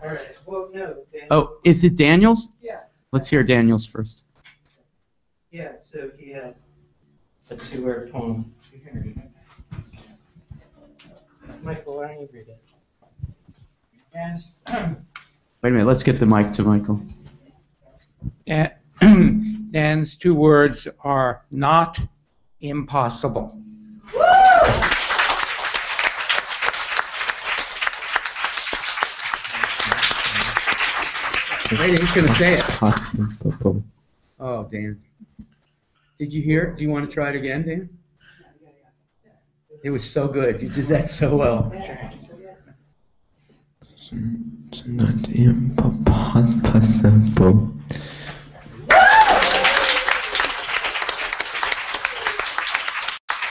All right. Well, no. Dan, Oh, is it Daniel's? yeah. Let's hear Daniel's first. Yeah. So he had a 2-word poem. Michael, why don't you read it? Wait a minute. Let's get the mic to Michael. Dan's 2 words are not impossible. Wait, who's going to say it? Oh, Dan. Did you hear it? Do you want to try it again, Dan? It was so good. You did that so well. It's not impossible.